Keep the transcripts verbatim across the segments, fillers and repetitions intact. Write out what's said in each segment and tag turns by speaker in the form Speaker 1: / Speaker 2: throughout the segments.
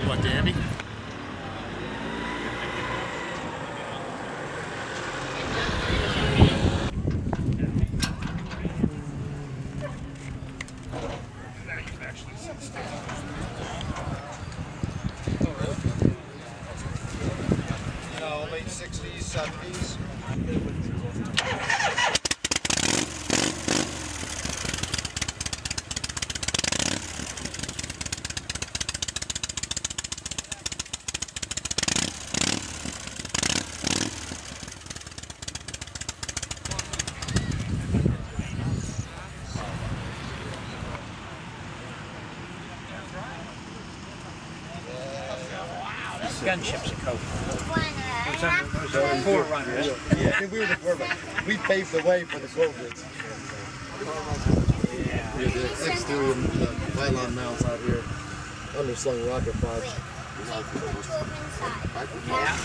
Speaker 1: What, Danby?
Speaker 2: No, late sixties, seventies.
Speaker 3: Gunships of Coke. Those are, those are forerunners.
Speaker 2: Yeah, yeah. We were the forerunners. We paved the way for the Covrets. Yeah. Yeah, the X two and the pylon mounts out here. Underslung rocket pods.
Speaker 3: Yeah.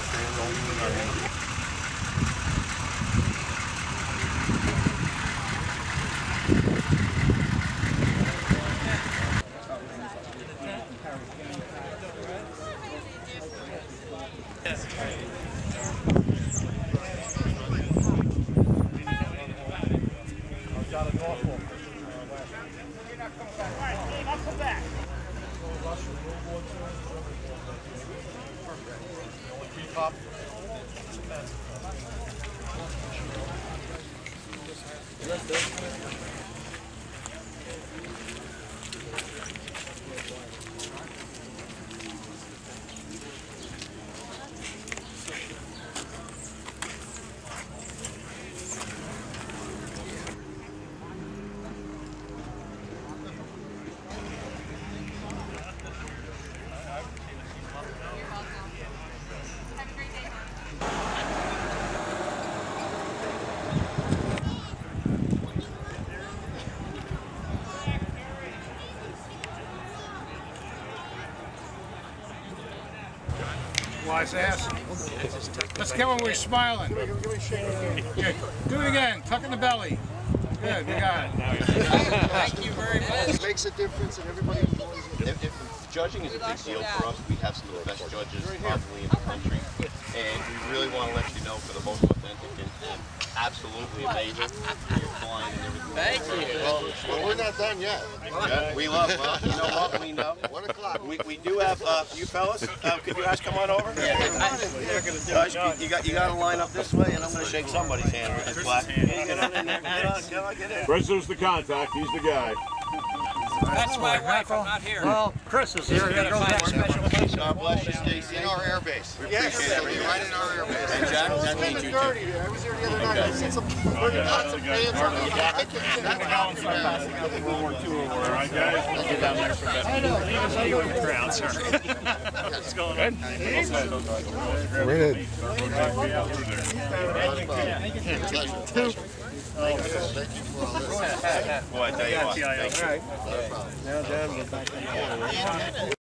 Speaker 1: Wise ass. Let's get when we're smiling. Good. Do it again. Tuck in the belly. Good. We got it.
Speaker 3: Thank you very much.
Speaker 2: It makes a difference, and everybody enjoys it.
Speaker 4: If, if judging is a big deal for us, we have some of the best judges probably in the country, and we really want to let you know for the most authentic and, and absolutely amazing. You're flying and everything.
Speaker 3: Thank you.
Speaker 2: Well, well, we're not done yet.
Speaker 4: Yeah, we love. Well, you know what? We know.
Speaker 2: One o'clock.
Speaker 4: We, we do have uh, you fellas. Uh, could you guys come on over?
Speaker 3: Yeah,
Speaker 4: Guys, you, you got you got to line up this way, and I'm going to shake somebody's hand with this black. Get on in there. Get on, get on, get in.
Speaker 5: President's the contact. He's the guy.
Speaker 3: That's my wife. I'm not here. Well, Chris is here. Got to find a special place.
Speaker 4: God bless you, Stacy.
Speaker 2: In our airbase.
Speaker 4: We
Speaker 2: Yes,
Speaker 4: appreciate everything.
Speaker 2: right in our airbase.
Speaker 4: And Jack, that means you too.
Speaker 2: I was here the other night. I seen some lots of fans on the jacket.
Speaker 5: World War Two over. All right, guys. We'll get down there for that. I know. See you in the crowd, sir. What's going on?
Speaker 2: We're in.
Speaker 4: Boy, I tell you what.
Speaker 5: All right. Now, Dad, get back in.